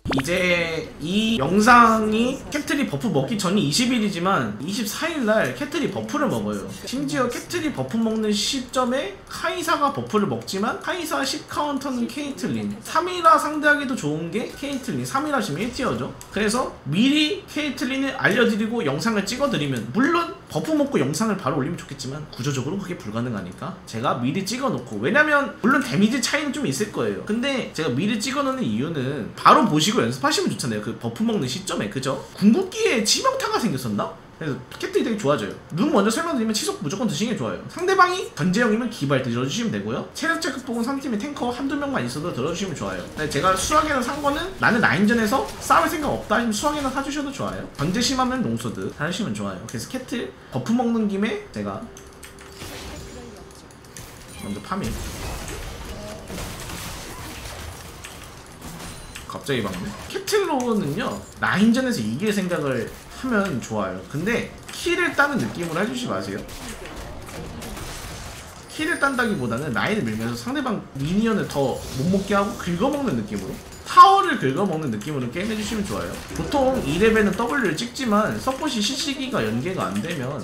이제 이 영상이 캐틀이 버프 먹기 전이 20일이지만 24일날 캐틀이 버프를 먹어요. 심지어 캐틀이 버프 먹는 시점에 카이사가 버프를 먹지만 카이사 10카운터는 케이틀린, 3이라 상대하기도 좋은게 케이틀린, 3이라 지금 1티어죠 그래서 미리 케이틀린을 알려드리고 영상을 찍어드리면, 물론 버프 먹고 영상을 바로 올리면 좋겠지만 구조적으로 그게 불가능하니까 제가 미리 찍어놓고, 왜냐면 물론 데미지 차이는 좀 있을 거예요. 근데 제가 미리 찍어놓는 이유는 바로 보시고 연습하시면 좋잖아요. 그 버프 먹는 시점에. 그죠? 궁극기에 치명타가 생겼었나? 그래서 캐틀이 되게 좋아져요. 눈 먼저 설명드리면 치속 무조건 드시는 게 좋아요. 상대방이 견제형이면 기발 들어주시면 되고요. 체력 체크 보고 상팀에 탱커 한두 명만 있어도 들어주시면 좋아요. 근데 제가 수학에는 산 거는 나는 라인전에서 싸울 생각 없다 하시면 수학에는 사주셔도 좋아요. 견제 심하면 롱소드 사주시면 좋아요. 그래서 캐틀 버프 먹는 김에 제가 먼저 파밍. 갑자기 막네. 캐틀로는요 라인전에서 이길 생각을 하면 좋아요. 근데 킬을 따는 느낌으로 해주지 마세요. 킬을 딴다기보다는 라인을 밀면서 상대방 미니언을 더 못 먹게 하고 긁어먹는 느낌으로, 타워를 긁어먹는 느낌으로 게임 해주시면 좋아요. 보통 2레벨은 W를 찍지만 서폿이 CC기가 연계가 안되면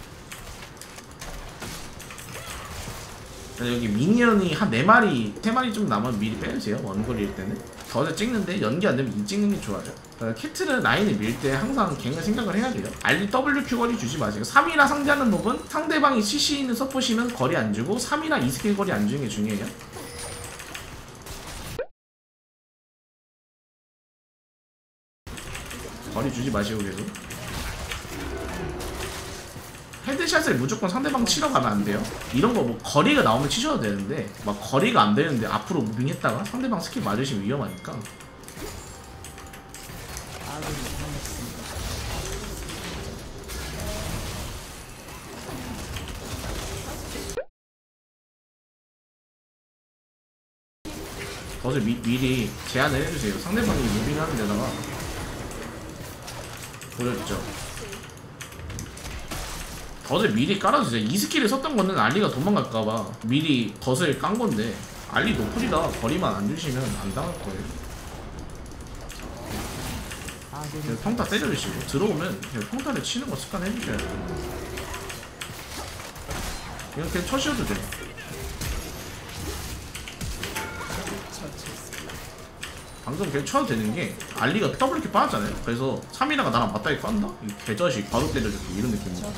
여기 미니언이 한 4마리, 3마리 좀 남으면 미리 빼주세요. 원거리일 때는 더잘 찍는데 연기 안되면 이 찍는 게 좋아요. 캐틀은 라인을 밀 때 항상 갱을 생각을 해야 돼요. 알리 WQ 거리 주지 마세요. 3이라 상대하는 몹은 상대방이 CC 있는 서폿이면 거리 안 주고 3이라 2스킬 거리 안 주는 게 중요해요. 거리 주지 마시고 계속 헤드샷을 무조건 상대방 치러 가면 안 돼요. 이런 거 뭐 거리가 나오면 치셔도 되는데 막 거리가 안 되는데 앞으로 무빙했다가 상대방 스킬 맞으시면 위험하니까. 덫을 미리 제한을 해주세요. 상대방이 무빙하는 데다가 보여줬죠. 덫을 미리 깔아주세요. 이 스킬을 썼던 거는 알리가 도망갈까봐 미리 덫을 깐 건데, 알리 노플이라 거리만 안 주시면 안 당할 거예요. 그냥 평타 때려주시고 들어오면 그냥 평타를 치는 거 습관해주셔야 돼요. 이렇게 쳐셔도 돼요. 방금 그냥 쳐도 되는 게 알리가 더블 이렇게 빠졌잖아요. 그래서 3이라가 나랑 맞다이 깐다? 이 개자식 바로 때려줄게 이런 느낌으로.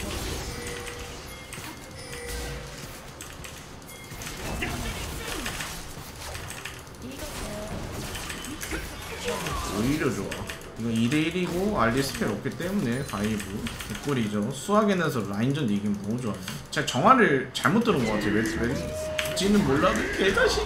오히려 좋아. 이건 2대1이고 알리 스펠 없기 때문에 다이브 개꿀이죠. 수학에서 라인전 이기면 너무 좋아요. 제가 정화를 잘못 들은 것 같아요. 왜지는 몰라도 개자식.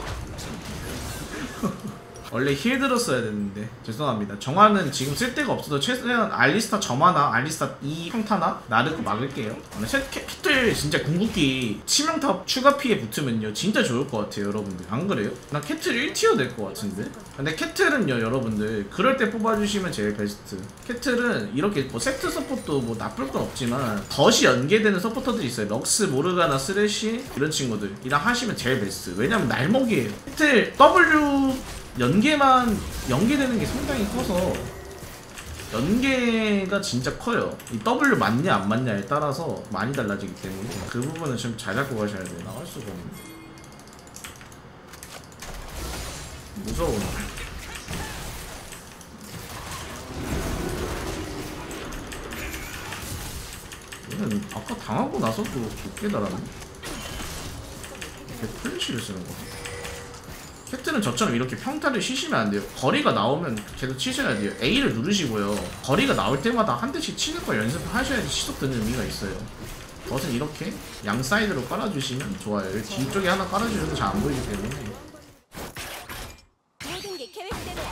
원래 힐 들었어야 됐는데 죄송합니다. 정화는 지금 쓸데가 없어서 최대한 알리스타 점화나 알리스타 2 평타나 나르고 막을게요. 캐틀 진짜 궁극기 치명타 추가 피해 붙으면요 진짜 좋을 것 같아요 여러분들. 안 그래요? 나 캐틀 1티어 될 것 같은데. 근데 캐틀은요 여러분들 그럴 때 뽑아주시면 제일 베스트. 캐틀은 이렇게 뭐 세트 서포트도 뭐 나쁠 건 없지만 덫이 연계되는 서포터들이 있어요. 럭스, 모르가나, 쓰레쉬 이런 친구들이랑 하시면 제일 베스트. 왜냐면 날먹이에요. 캐틀 W 연계만 연계되는 게 상당히 커서 연계가 진짜 커요. 이 W 맞냐 안 맞냐에 따라서 많이 달라지기 때문에 그 부분은 좀 잘 잡고 가셔야 돼요. 나갈 수가 없네. 무서워. 얘는 아까 당하고 나서도 못 깨달았네. 이렇게 플래시를 쓰는 거. 캐틀은 저처럼 이렇게 평타를 치시면 안 돼요. 거리가 나오면 계속 치셔야 돼요. A를 누르시고요. 거리가 나올 때마다 한 대씩 치는 걸 연습을 하셔야지 시속 드는 의미가 있어요. 덫은 이렇게 양 사이드로 깔아주시면 좋아요. 뒤쪽에 하나 깔아주셔도 잘 안 보이기 때문에. 모든 게 계획대로야.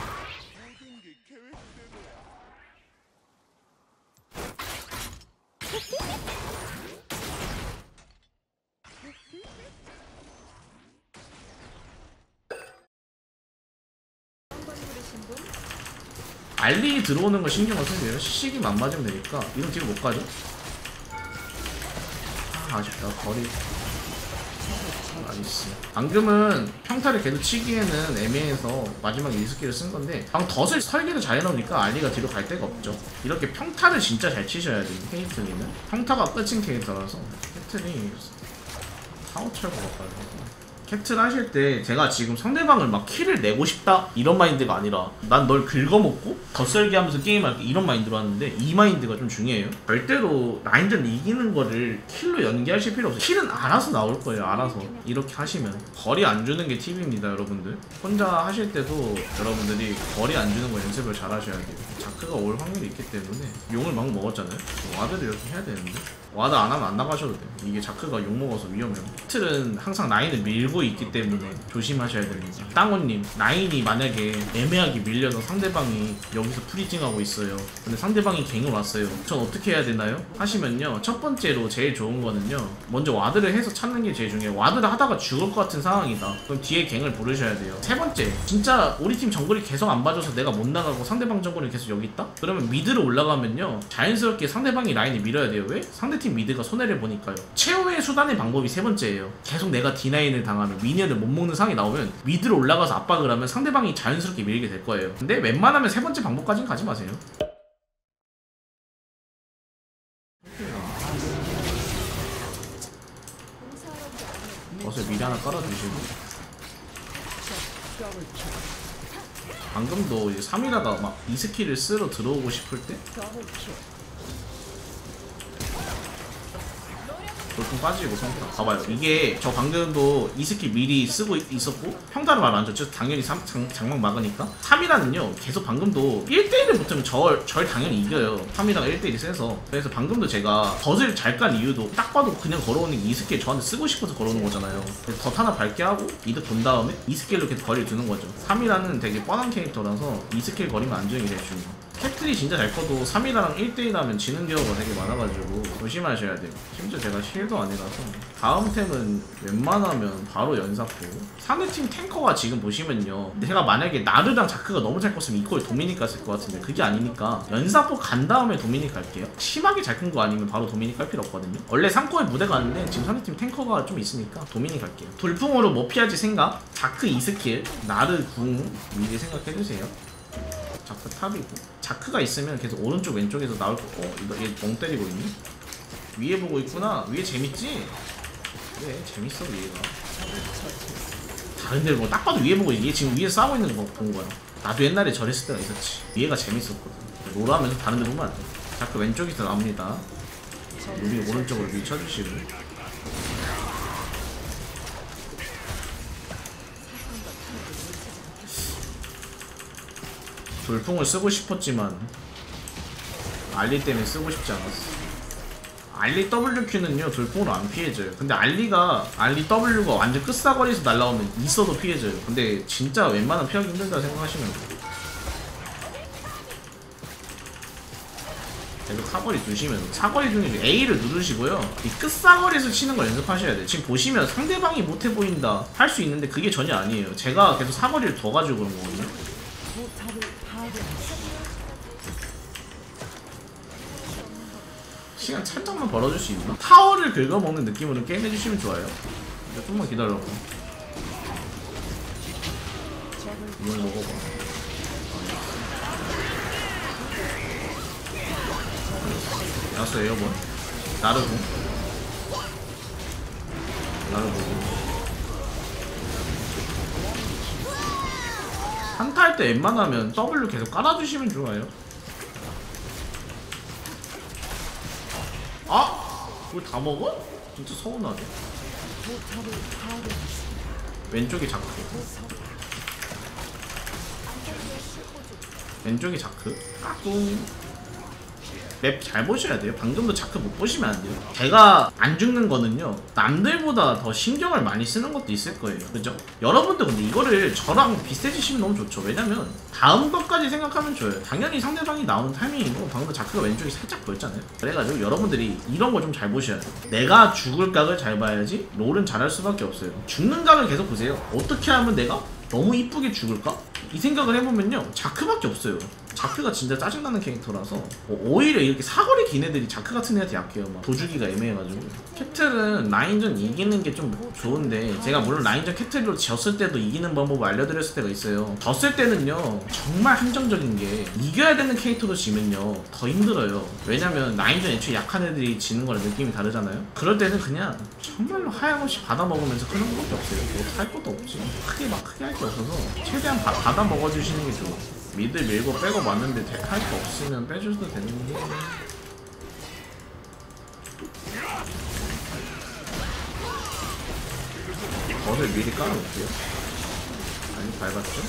알리 들어오는 거 신경을 쓰세요. 시기만 안 맞으면 되니까. 이건 뒤로 못 가죠? 아, 아쉽다. 거리. 나이스. 방금은 평타를 계속 치기에는 애매해서 마지막에 이 스킬을 쓴 건데 방금 덫을 설계를 잘 해놓으니까 알리가 뒤로 갈 데가 없죠. 이렇게 평타를 진짜 잘 치셔야 돼요. 케이틀린은 평타가 끝인 캐릭터라서. 캐틀이 타워 철거 같아요. 캡틀 하실 때 제가 지금 상대방을 막 킬을 내고 싶다 이런 마인드가 아니라 난 널 긁어먹고 덧설기 하면서 게임할게 이런 마인드로 하는데 이 마인드가 좀 중요해요. 절대로 라인전 이기는 거를 킬로 연기하실 필요 없어요. 킬은 알아서 나올 거예요. 알아서 이렇게 하시면 거리 안 주는 게 팁입니다. 여러분들 혼자 하실 때도 여러분들이 거리 안 주는 거 연습을 잘 하셔야 돼요. 자크가 올 확률이 있기 때문에 용을 막 먹었잖아요. 와드를 이렇게 해야 되는데 와드 안 하면 안 나가셔도 돼요. 이게 자크가 욕 먹어서 위험해요. 캡틀은 항상 라인을 밀고 있기 때문에 조심하셔야 됩니다. 땅호님, 라인이 만약에 애매하게 밀려서 상대방이 여기서 프리징하고 있어요. 근데 상대방이 갱을 왔어요. 전 어떻게 해야 되나요? 하시면요, 첫 번째로 제일 좋은 거는요, 먼저 와드를 해서 찾는 게 제일 중요해요. 와드를 하다가 죽을 것 같은 상황이다. 그럼 뒤에 갱을 부르셔야 돼요. 세 번째, 진짜 우리 팀 정글이 계속 안 봐줘서 내가 못 나가고 상대방 정글이 계속 여기 있다? 그러면 미드로 올라가면요, 자연스럽게 상대방이 라인을 밀어야 돼요. 왜? 상대팀 미드가 손해를 보니까요. 최후의 수단의 방법이 세 번째예요. 계속 내가 D9을 당하면 미니언을 못 먹는 상황이 나오면 미드로 올라가서 압박을 하면 상대방이 자연스럽게 밀게 될 거예요. 근데 웬만하면 세 번째 방법까지는 가지 마세요. 버섯 미리 하나 깔아주시고, 방금도 이제 3이라가 막 이 스킬을 쓰러 들어오고 싶을 때 돌풍 빠지고 평타 봐봐요. 이게 저 방금도 이 스킬 미리 쓰고 있었고 평타를 말 안 줬죠. 당연히 장막 막으니까. 3이라는요 계속 방금도 1대1을 붙으면 절 당연히 이겨요. 3이라가 1대1이 세서. 그래서 방금도 제가 덫을 잘 깐 이유도 딱 봐도 그냥 걸어오는 이 스킬 저한테 쓰고 싶어서 걸어오는 거잖아요. 그래서 덫 하나 밟게 하고 이득 본 다음에 이 스킬로 계속 거리를 두는 거죠. 3이라는 되게 뻔한 캐릭터라서 이 스킬 거리면 안정이 될 수 있는. 캡틀이 진짜 잘 커도 3이랑 1대1 하면 지는 경우가 되게 많아가지고 조심하셔야 돼요. 심지어 제가 실도 아니라서. 다음 템은 웬만하면 바로 연사포. 상대팀 탱커가 지금 보시면요, 제가 만약에 나르랑 자크가 너무 잘 컸으면 이걸 도미닉 갔을 것 같은데 그게 아니니까 연사포 간 다음에 도미닉 갈게요. 심하게 잘 큰 거 아니면 바로 도미닉 갈 필요 없거든요. 원래 상코에 무대 가는데 지금 상대팀 탱커가 좀 있으니까 도미닉 갈게요. 돌풍으로 뭐 피할지 생각, 자크 2스킬, 나르 궁 미리 생각해주세요. 자크 탑이고 자크가 있으면 계속 오른쪽 왼쪽에서 나올 거. 얘 멍 때리고 있니? 위에 보고 있구나. 위에 재밌지? 그래 재밌어 위에가. 다른 데를 뭐 딱 봐도 위에 보고 있니? 얘 지금 위에 싸우고 있는 거 본 거야. 나도 옛날에 저랬을 때가 있었지. 위에가 재밌었거든. 롤하면서 다른 데 보면 안 돼. 자크 왼쪽에서 나옵니다. 우리 오른쪽으로 밀쳐주시고. 돌풍을 쓰고 싶었지만 알리 때문에 쓰고 싶지 않았어. 알리 WQ는요 돌풍으로 안 피해져요. 근데 알리 W가 완전 끝사거리에서 날라오면 있어도 피해져요. 근데 진짜 웬만하면 피하기 힘들다 생각하시면 돼요. 계속 사거리 두시면, 사거리 중에 A를 누르시고요, 이 끝사거리에서 치는 걸 연습하셔야 돼요. 지금 보시면 상대방이 못해 보인다 할 수 있는데 그게 전혀 아니에요. 제가 계속 사거리를 더 가지고 그런 거거든요. 시간 살짝만 벌어줄 수 있나? 타워를 긁어먹는 느낌으로 게임해주시면 좋아요. 좀만 기다려봐. 이걸 먹어봐. 알았어. 에어본 나르고 한타 할 때 웬만하면 W 계속 깔아주시면 좋아요. 아! 그걸 다 먹어? 진짜 서운하네. 왼쪽이 자크. 왼쪽이 자크. 까꿍. 맵 잘 보셔야 돼요. 방금도 자크 못 보시면 안 돼요. 제가 안 죽는 거는요, 남들보다 더 신경을 많이 쓰는 것도 있을 거예요. 그죠? 여러분도 근데 이거를 저랑 비슷해지시면 너무 좋죠. 왜냐면 다음 것까지 생각하면 좋아요. 당연히 상대방이 나오는 타이밍이고 방금 자크가 왼쪽이 살짝 보였잖아요. 그래가지고 여러분들이 이런 거 좀 잘 보셔야 돼요. 내가 죽을 각을 잘 봐야지 롤은 잘할 수밖에 없어요. 죽는 각을 계속 보세요. 어떻게 하면 내가 너무 이쁘게 죽을까? 이 생각을 해보면요, 자크밖에 없어요. 자크가 진짜 짜증나는 캐릭터라서 오히려 이렇게 사거리 긴 애들이 자크 같은 애한테 약해요. 막 도주기가 애매해가지고. 캐틀은 라인전 이기는 게 좀 좋은데 제가 물론 라인전 캐틀로 졌을 때도 이기는 방법을 알려드렸을 때가 있어요. 졌을 때는요 정말 한정적인 게 이겨야 되는 캐릭터로 지면요 더 힘들어요. 왜냐면 라인전 애초에 약한 애들이 지는 거랑 느낌이 다르잖아요. 그럴 때는 그냥 정말로 하염없이 받아먹으면서 그런 것밖에 없어요. 뭐 할 것도 없지. 크게 할 게 없어서 최대한 받아 먹어주시는 게 좋아. 미드 밀고 빼고 맞는데 할 거 없으면 빼줘도 되는데. 버를 미리 깔아놓을게요. 아니 밟았죠?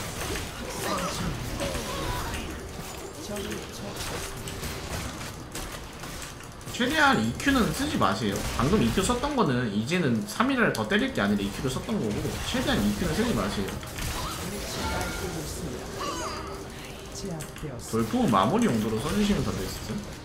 최대한 EQ는 쓰지 마세요. 방금 EQ 썼던 거는 이제는 3일을 더 때릴 게 아니라 EQ를 썼던 거고 최대한 EQ는 쓰지 마세요. 돌풍은 마무리 용도로 써주시면 더 베스트.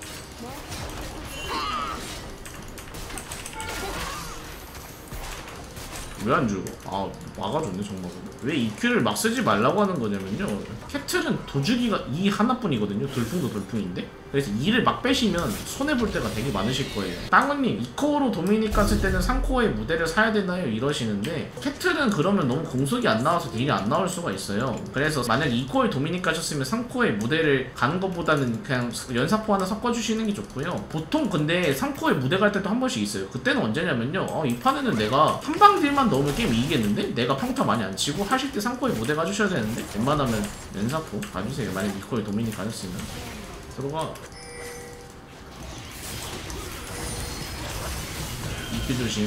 왜 안 죽어? 아 막아줬네 정말. 왜 EQ를 막 쓰지 말라고 하는 거냐면요 캐틀은 도주기가 2 하나뿐이거든요. 돌풍도 돌풍인데 그래서 2를 막 빼시면 손해볼 때가 되게 많으실 거예요. 땅우님 2코어로 도미닉 갔을 때는 3코어의 무대를 사야 되나요? 이러시는데 캐틀은 그러면 너무 공속이 안 나와서 딜이 안 나올 수가 있어요. 그래서 만약 2코어에 도미닉 가셨으면 3코어의 무대를 가는 것보다는 그냥 연사포 하나 섞어주시는 게 좋고요. 보통 근데 3코어에 무대 갈 때도 한 번씩 있어요. 그때는 언제냐면요 이 판에는 내가 한방 딜만 넣으면 게임 이기겠는데? 내가 평타 많이 안 치고 하실 때 3코어에 무대 가주셔야 되는데 웬만하면 연사포 가주세요. 만약 2코어에 도미닉 가셨으면 들어가. EQ 조심.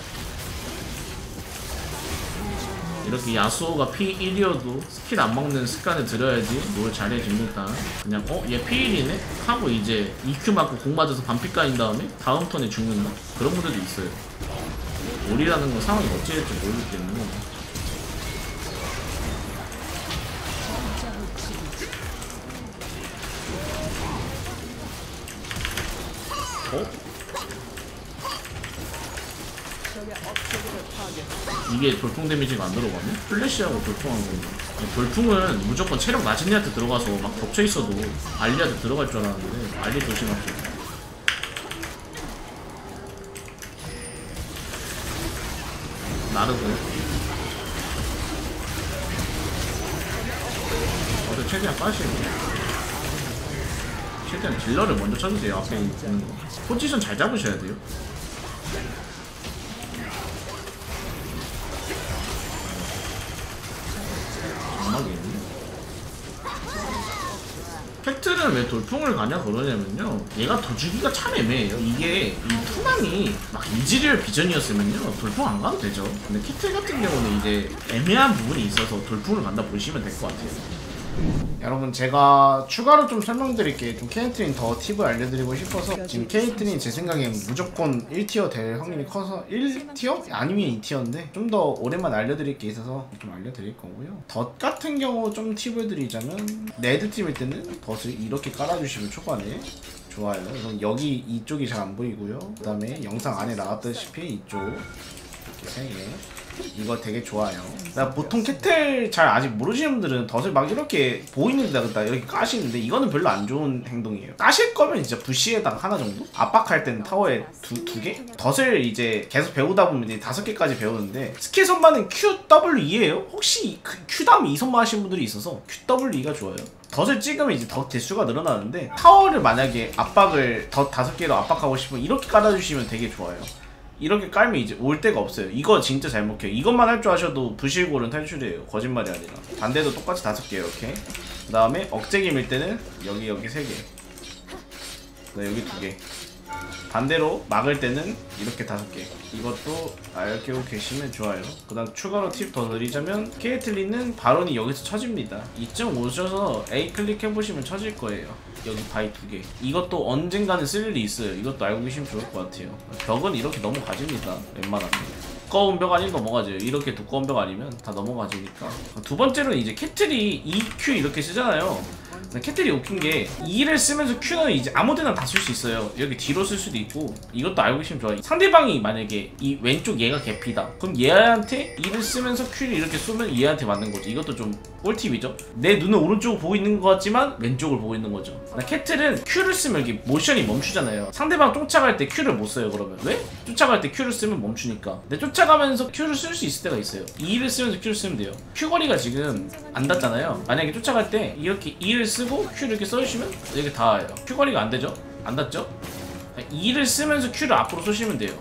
이렇게 야수호가 P1이어도 스킬 안 먹는 습관을 들여야지 뭘 잘해줍니다. 그냥 얘 P1이네? 하고 이제 EQ 맞고 공 맞아서 반피 까인 다음에 다음 턴에 죽는다? 그런 분들도 있어요. 올이라는 건 상황이 어찌 될지 모르기 때문에. 이게 돌풍 데미지가 안 들어가네? 플래시하고 돌풍한 건데. 돌풍은 무조건 체력 낮은 애한테 들어가서 막 겹쳐있어도 알리한테 들어갈 줄 알았는데 알리 조심하세요. 나르고 최대한 빠시고 최대한 딜러를 먼저 쳐주세요. 앞에 있는 거 포지션 잘 잡으셔야 돼요. 캐틀은 왜 돌풍을 가냐 그러냐면요 얘가 도주기가 참 애매해요. 이게 이 투망이 막 이즈리얼 비전이었으면요 돌풍 안 가도 되죠. 근데 캐틀 같은 경우는 이제 애매한 부분이 있어서 돌풍을 간다 보시면 될 것 같아요. 여러분 제가 추가로 좀 설명드릴게요. 좀 케이틀린 더 팁을 알려드리고 싶어서 지금 케이틀린 제 생각엔 무조건 1티어 될 확률이 커서 1티어? 아니면 2티어인데 좀 더 오랜만에 알려드릴 게 있어서 좀 알려드릴 거고요. 덧 같은 경우 좀 팁을 드리자면 레드팀일 때는 덧을 이렇게 깔아주시면 초반에 좋아요. 그럼 여기 이쪽이 잘 안 보이고요. 그 다음에 영상 안에 나왔다시피 이쪽 이렇게 3개 이거 되게 좋아요. 보통 캐틀 잘 아직 모르시는 분들은 덫을 막 이렇게 보이는 데다가 이렇게 까시는데 이거는 별로 안 좋은 행동이에요. 까실 거면 진짜 부시에다가 하나 정도? 압박할 때는 타워에 두 개? 덫을 이제 계속 배우다 보면 이제 5개까지 배우는데 스킬 선반은 QWE예요? 혹시 Q 다음 2선반 하시는 분들이 있어서 QWE가 좋아요. 덫을 찍으면 이제 덫 대수가 늘어나는데 타워를 만약에 압박을 덫 5개로 압박하고 싶으면 이렇게 깔아주시면 되게 좋아요. 이렇게 깔면 이제 올 데가 없어요. 이거 진짜 잘 먹혀요. 이것만 할 줄 아셔도 부실골은 탈출이에요. 거짓말이 아니라. 반대도 똑같이 5개 이렇게. 그 다음에 억제기 밀 때는 여기 3개. 여기 2개. 반대로 막을 때는 이렇게 5개. 이것도 알고 계시면 좋아요. 그 다음 추가로 팁 더 드리자면 케이틀린은 바론이 여기서 쳐집니다. 2점 오셔서 A 클릭해보시면 쳐질 거예요. 여기 바위 2개. 이것도 언젠가는 쓸 일이 있어요. 이것도 알고 계시면 좋을 것 같아요. 벽은 이렇게 넘어가집니다. 웬만하면. 두꺼운 벽 아닌 넘어가져요. 이렇게 두꺼운 벽 아니면 다 넘어가지니까. 두 번째로는 이제 캐틀이 EQ 이렇게 쓰잖아요. 캐틀이 웃긴 게 E를 쓰면서 Q는 이제 아무데나 다 쓸 수 있어요. 여기 뒤로 쓸 수도 있고. 이것도 알고 계시면 좋아요. 상대방이 만약에 이 왼쪽 얘가 개피다, 그럼 얘한테 E를 쓰면서 Q를 이렇게 쏘면 얘한테 맞는 거죠. 이것도 좀 꿀팁이죠. 내 눈은 오른쪽을 보고 있는 것 같지만 왼쪽을 보고 있는 거죠. 캐틀은 Q를 쓰면 이게 모션이 멈추잖아요. 상대방 쫓아갈 때 Q를 못 써요. 그러면 왜? 쫓아갈 때 Q를 쓰면 멈추니까. 근데 쫓아가면서 Q를 쓸 수 있을 때가 있어요. E를 쓰면서 Q를 쓰면 돼요. Q 거리가 지금 안 닿잖아요. 만약에 쫓아갈 때 이렇게 E를 쓰고 Q를 이렇게 써주시면 이렇게 닿아요. Q 거리가 안 되죠? 안 닿죠? E를 쓰면서 Q를 앞으로 쏘시면 돼요.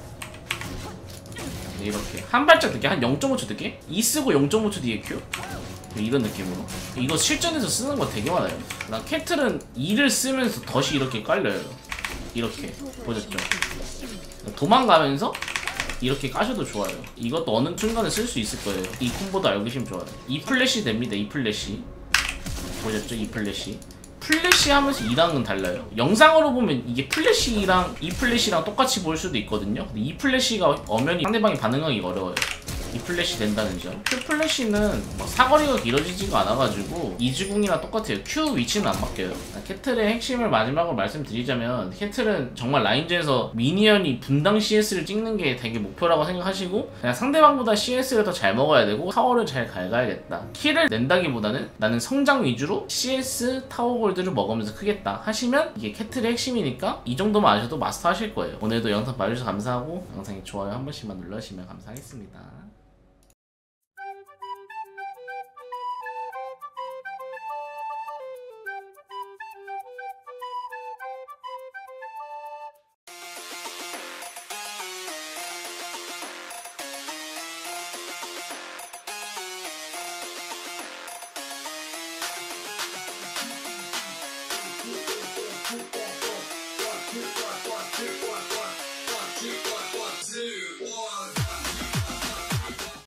이렇게 한 발짝 늦게, 한 0.5초 늦게 E 쓰고 0.5초 뒤에 Q, 이런 느낌으로. 이거 실전에서 쓰는 거 되게 많아요. 나 캐틀은 E를 쓰면서 덫이 이렇게 깔려요. 이렇게 보셨죠? 도망가면서 이렇게 까셔도 좋아요. 이것도 어느 순간에 쓸 수 있을 거예요. 이 콤보도 알고 계시면 좋아요. E 플래시 됩니다. E 플래시 보셨죠? E 플래시. 플래시 하면서 2랑은 달라요. 영상으로 보면 이게 플래시랑 E 플래시랑 똑같이 보일 수도 있거든요. 근데 E 플래시가 엄연히 상대방이 반응하기 어려워요. E 플래시 된다는 점. Q 플래시는 막 사거리가 길어지지가 않아가지고 이즈궁이랑 똑같아요. Q 위치는 안 바뀌어요. 캐틀의 핵심을 마지막으로 말씀드리자면, 캐틀은 정말 라인전에서 미니언이 분당 CS를 찍는 게 되게 목표라고 생각하시고, 그냥 상대방보다 CS를 더 잘 먹어야 되고 타워를 잘 갉아야겠다, 킬을 낸다기보다는 나는 성장 위주로 CS 타워 골드를 먹으면서 크겠다 하시면 이게 캐틀의 핵심이니까 이 정도만 아셔도 마스터 하실 거예요. 오늘도 영상 봐주셔서 감사하고, 영상에 좋아요 한 번씩만 눌러주시면 감사하겠습니다.